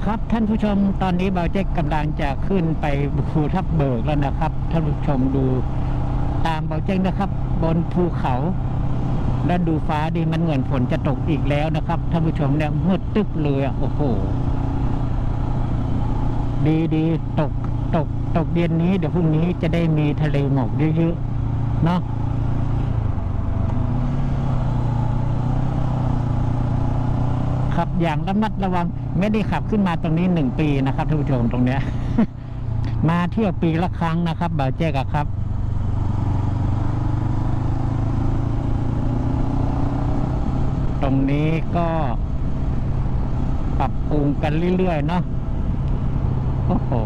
ครับท่านผู้ชมตอนนี้เบาเจ๊กกำลังจะขึ้นไปภูทับเบิกแล้วนะครับท่านผู้ชมดูตามเบาเจ๊กนะครับบนภูเขาแล้วดูฟ้าดีมันเหมือนฝนจะตกอีกแล้วนะครับท่านผู้ชมเนี่ยมืดตึ๊บเลยอ่ะโอ้โหดีตกเย็นนี้เดี๋ยวพรุ่งนี้จะได้มีทะเลหมอกเยอะๆเนาะขับอย่างระมัดระวังไม่ได้ขับขึ้นมาตรงนี้1 ปีนะครับท่านผู้ชมตรงเนี้ย มาเที่ยวปีละครั้งนะครับบ่าวแจ๊กครับตรงนี้ก็ปรับปรุงกันเรื่อยๆเนาะโอ้โห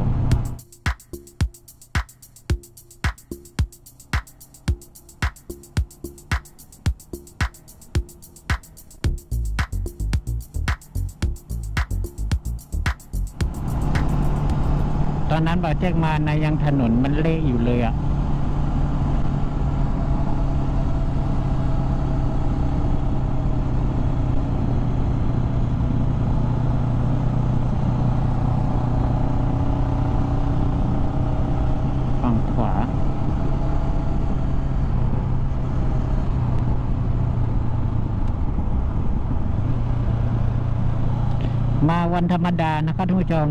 ตอนนั้นบ่าวแจ๊กมาในยังถนนมันเละอยู่เลยอ่ะฝั่งขวามาวันธรรมดานะครับท่านผู้ชม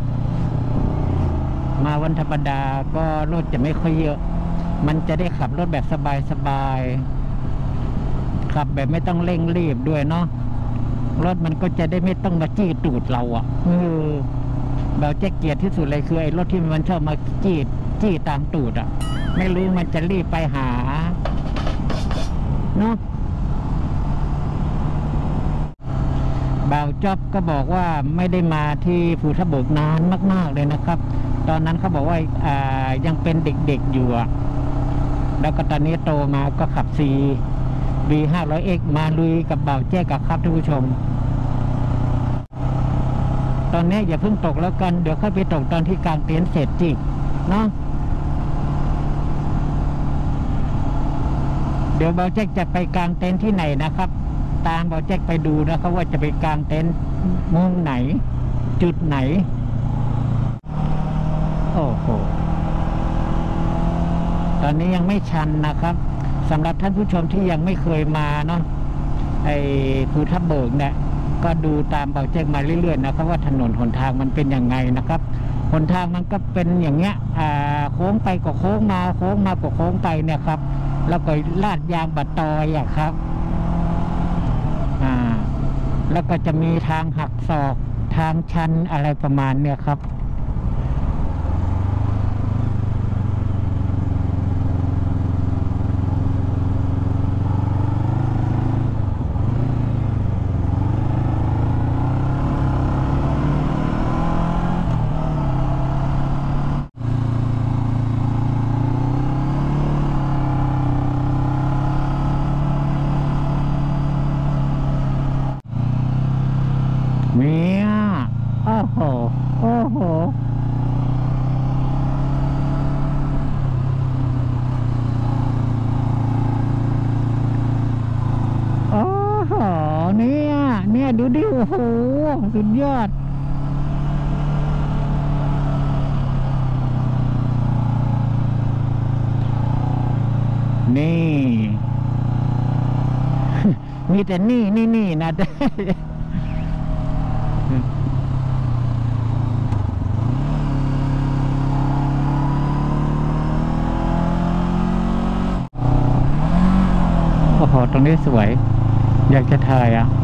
มาวันธรรมดาก็รถจะไม่ค่อยเยอะมันจะได้ขับรถแบบสบายๆขับแบบไม่ต้องเร่งรีบด้วยเนาะรถมันก็จะได้ไม่ต้องมาจี้ตูดเราอ่ะเราแจ๊กเกียดที่สุดเลยคือไอ้รถที่มันชอบมาจี้ตามตูดอ่ะไม่รู้มันจะรีบไปหาเนาะบ่าวจ๊อบก็บอกว่าไม่ได้มาที่ภูทับเบิกนานมากๆเลยนะครับตอนนั้นเขาบอกว่ายังเป็นเด็กๆอยู่อะแล้วก็ตอนนี้โตมาก็ขับ CB500X มาลุยกับบ่าวแจ๊กครับท่านผู้ชมตอนนี้อย่าเพิ่งตกแล้วกันเดี๋ยวค่อยไปตกตอนที่กางเต็นท์เสร็จจิเนาะเดี๋ยวบ่าวแจ๊กจะไปกางเต็นท์ที่ไหนนะครับตามบ่าวแจ๊กไปดูนะครับว่าจะไปกางเต็นท์มุมไหนจุดไหนโอ้โหตอนนี้ยังไม่ชันนะครับสำหรับท่านผู้ชมที่ยังไม่เคยมาเนาะไอ้ภูทับเบิกเนี่ยก็ดูตามเบาแจ๊กมาเรื่อยๆนะครับว่าถนนหนทางมันเป็นยังไงนะครับหนทางมันก็เป็นอย่างเงี้ยโค้งไปก็โค้งมาโค้งมาก็โค้งไปเนี่ยครับแล้วก็ลาดยางบัดตอยอะครับแล้วก็จะมีทางหักศอกทางชันอะไรประมาณเนี่ยครับเนี่ยโอ้โหโอ้โหโอ้โหเนี่ยดูดิโอ้โหสุดยอดนี่ มีแต่นี่นะโอ้โหตรงนี้สวยอยากจะถ่ายอ่ะ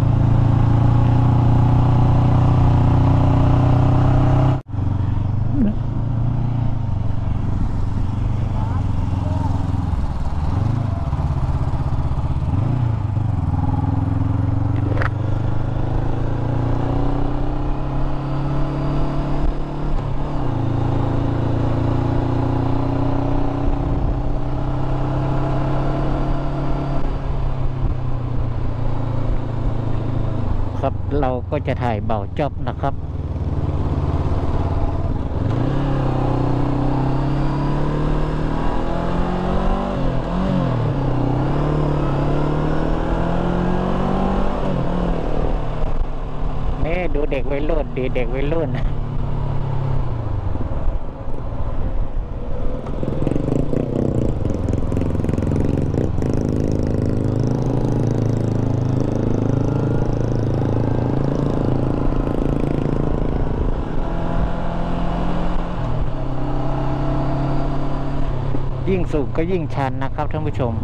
ครับเราก็จะถ่ายเบาจ๊อบนะครับ นดูเด็กวัยรุ่นดีเด็กวัยรุ่นยิ่งสูงก็ยิ่งชันนะครับท่านผู้ชม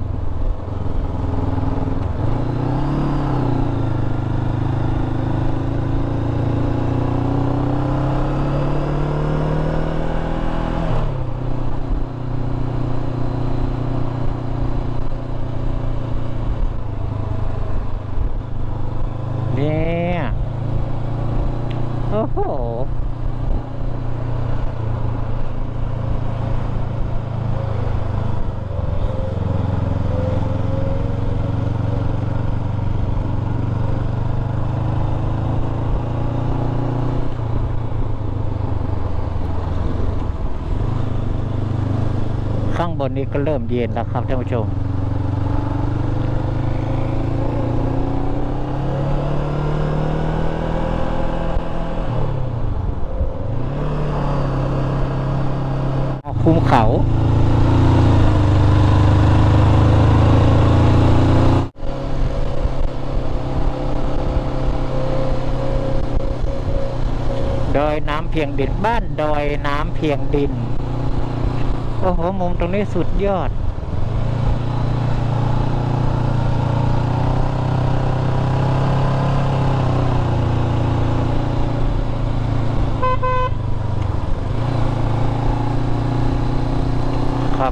เนี่ยโอ้โหข้างบนนี้ก็เริ่มเย็นแล้วครับท่านผู้ชมคุ้มเขาดอยน้ำเพียงดินบ้านดอยน้ำเพียงดินโอ้โหมุมตรงนี้สุดยอดครับ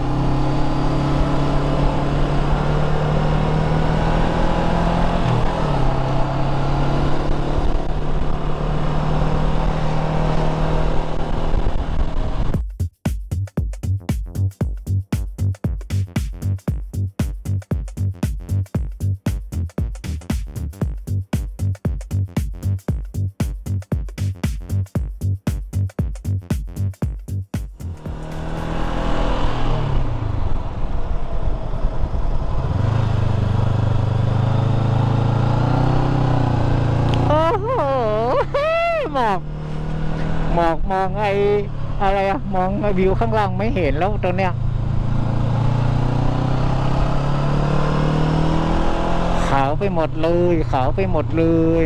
หมอกหมอกมองไอ้อะไรอะมองไอ้วิวข้างล่างไม่เห็นแล้วตรงเนี้ยขาวไปหมดเลยขาวไปหมดเลย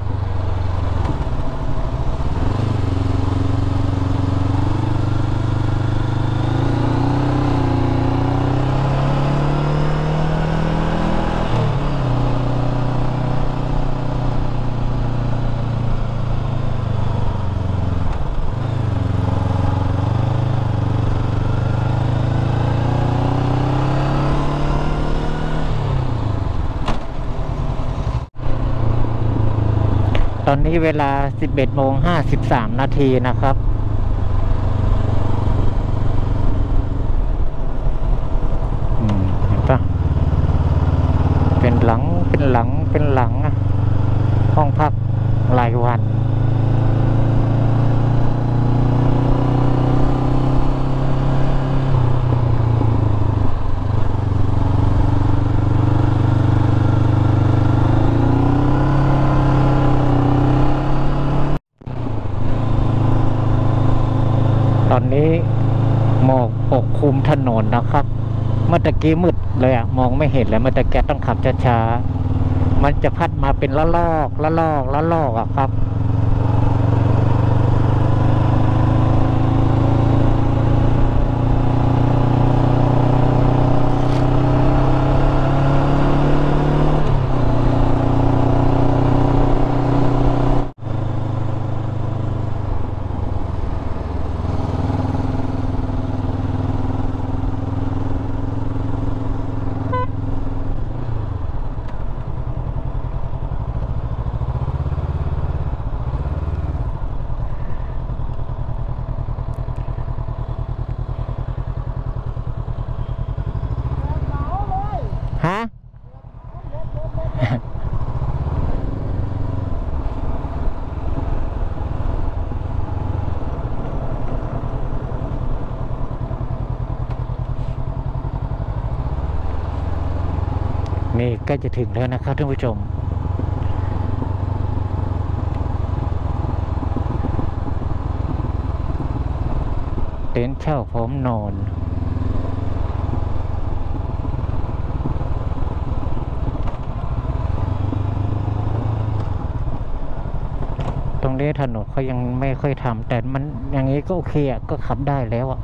ตอนนี้เวลา 11:53 นาทีนะครับเห็นปะเป็นหลังเป็นหลังเป็นหลังห้องพักรายวันตอนนี้หมอกปกคลุมถนนนะครับเมื่อตะกี้มืดเลยมองไม่เห็นเลยเมื่อตะกี้ต้องขับช้าๆมันจะพัดมาเป็นละลอกละลอกละลอกครับ ฮะ นี่ใกล้จะถึงแล้วนะครับท่านผู้ชมเต็นท์เช่าพร้อมนอนตรงนี้ถนนเขายังไม่ค่อยทำแต่มันอย่างนี้ก็โอเคอ่ะก็ขับได้แล้วอ่ะ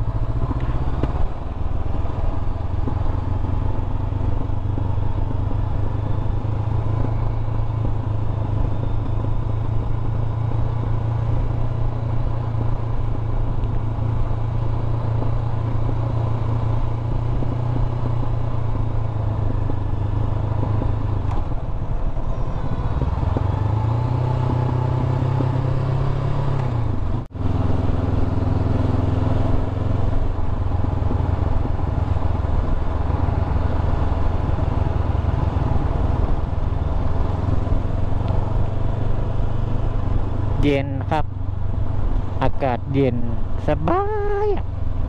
เย็นครับอากาศเย็นสบายอ่ะ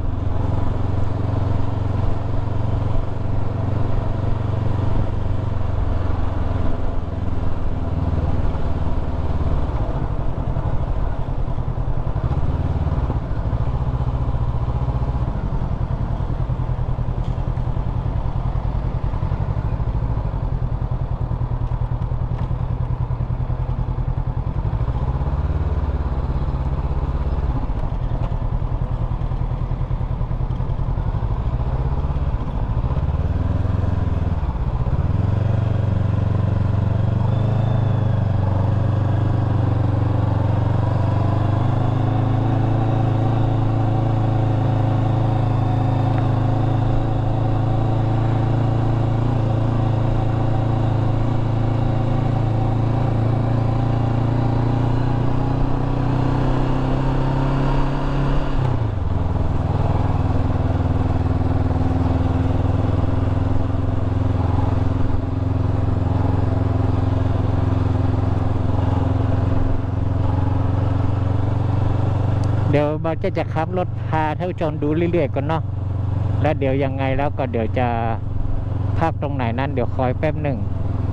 เดี๋ยวเราจะขับรถพาท่านผู้ชมดูเรื่อยๆก่อนเนาะแล้วเดี๋ยวยังไงแล้วก็เดี๋ยวจะพักตรงไหนนั้นเดี๋ยวคอยแป๊บหนึ่ง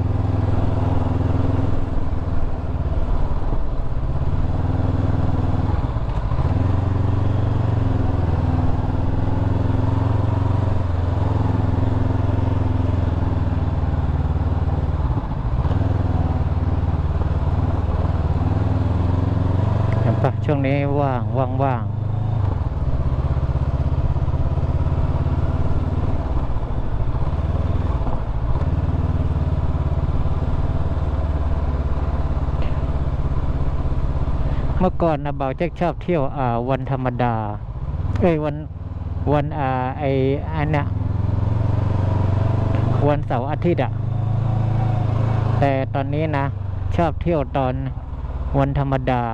เห็นปะช่วงนี้ว่างเมื่อก่อนนะเบาแจ็คชอบเที่ยววันธรรมดาวันไออันเนี้ยวันเสาร์อาทิตย์อ่ะแต่ตอนนี้นะชอบเที่ยวตอนวันธรรมดา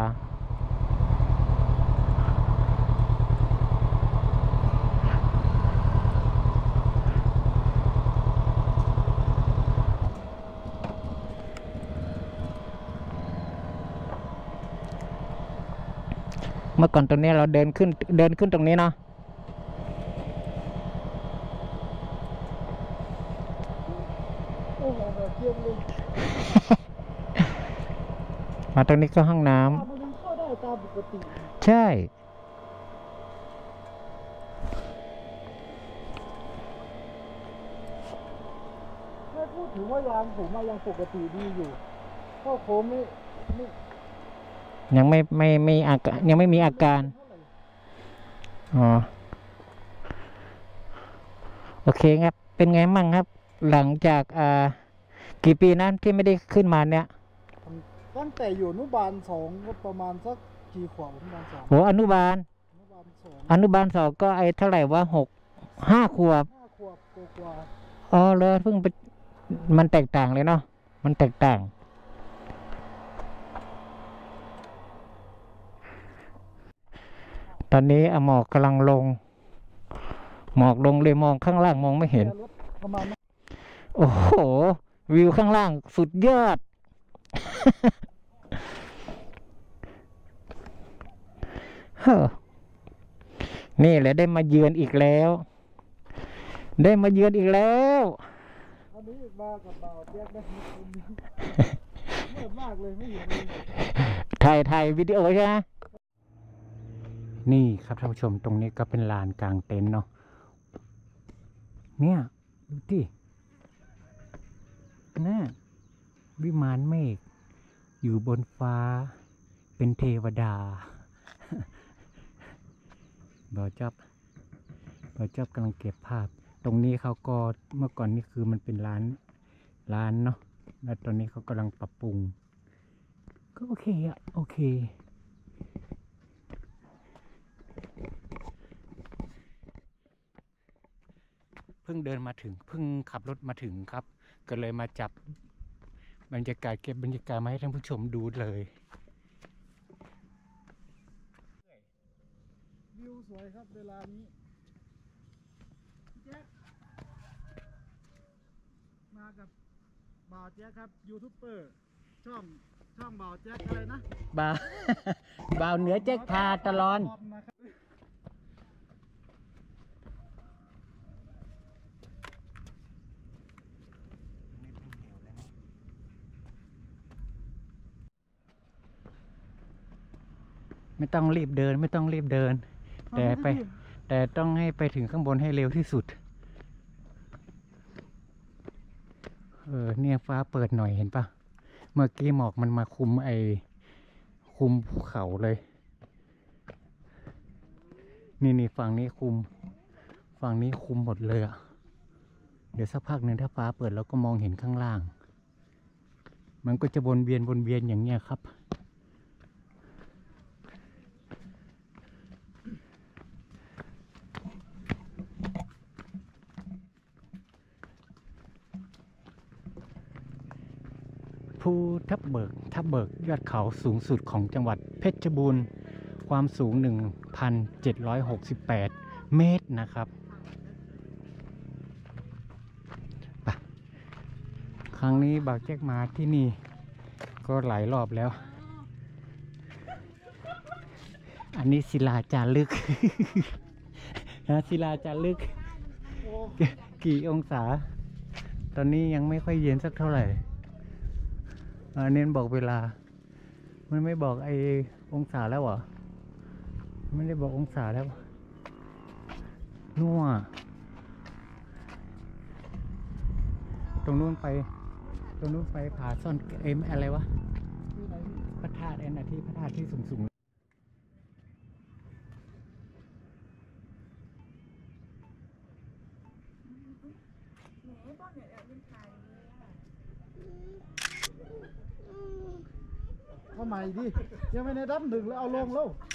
เมื่อก่อนตรงนี้เราเดินขึ้นตรงนี้เนาะโอ้โหแบบเยี่ยมเลยมาตรงนี้ก็ห้องน้ำมันยังเข้าได้ตามปกติใช่ถ้าพูดถึงว่ายางผมยังปกติดีอยู่ก็โค้งไม่ยังไม่อาการยังไม่มีอาการอ๋อโอเคครับเป็นไงมั่งครับ หลังจากกี่ปีนั้นที่ไม่ได้ขึ้นมาเนี่ยตั้งแต่อยู่อนุบาล2ก็ประมาณสักกี่ขวบอนุบาล2 โหอนุบาล 2 อนุบาล2ก็ไอ้เท่าไหร่ว่า5 ขวบ 5 ขวบกว่าอ๋อเลยเพิ่งไปมันแตกต่างเลยเนาะมันแตกต่างตอนนี้หมอกกำลังลงหมอกลงเลยมองข้างล่างมองไม่เห็นรถประมาณนั้นโอ้โหวิวข้างล่างสุดยอด นี่แหละได้มาเยือนอีกแล้ว ได้มาเยือนอีกแล้วอันนี้มากับบ่าวแยกได้เมื่อมากเลยไม่เห็นเลยถ่ายวิดีโอใช่ไหมนี่ครับท่านผู้ชมตรงนี้ก็เป็นลานกลางเต็นท์เนาะเนี่ยดูดิน่ะวิมานเมฆอยู่บนฟ้าเป็นเทวดา บอจับกำลังเก็บภาพตรงนี้เขาก็เมื่อก่อนนี่คือมันเป็นร้านเนาะแล้วตอนนี้เขากำลังปรับปรุงก็โอเคอะโอเคเพิ่งเดินมาถึงเพิ่งขับรถมาถึงครับก็เลยมาจับบรรยากาศเก็บบรรยากาศมาให้ท่านผู้ชมดูเลยวิวสวยครับเวลานี้แจ๊คมากับบ่าวแจ๊คครับยูทูบเบอร์ช่องบ่าวแจ๊คอะไรนะบ่าว บ่าวเหนือแจ็คพาตลอดไม่ต้องรีบเดินแต่ต้องให้ไปถึงข้างบนให้เร็วที่สุดเนี่ยฟ้าเปิดหน่อยเห็นปะเมื่อกี้หมอกมันมาคุมภูเขาเลยนี่ฝั่งนี้คุมหมดเลยอ่ะเดี๋ยวสักพักหนึ่งถ้าฟ้าเปิดแล้วก็มองเห็นข้างล่างมันก็จะวนเวียนอย่างเงี้ยครับภูทับเบิกยอดเขาสูงสุดของจังหวัดเพชรบูรณ์ความสูง 1,768 เมตรนะครับไปครั้งนี้บ่าวแจ็คมาที่นี่ก็หลายรอบแล้วอันนี้ศิลาจารึก นะศิลาจารึกกี่องศาตอนนี้ยังไม่ค่อยเย็นสักเท่าไหร่เน้นบอกเวลามันไม่บอกองศาแล้วเหรอไม่ได้บอกองศาแล้วนัวตรงนู้นไปผาซ่อนอะไรวะพระธาตุที่พระธาตุที่สูงเอาใหม่ดิยังไม่ได้ดับหนึ่งแล้วเอาลงแล้ว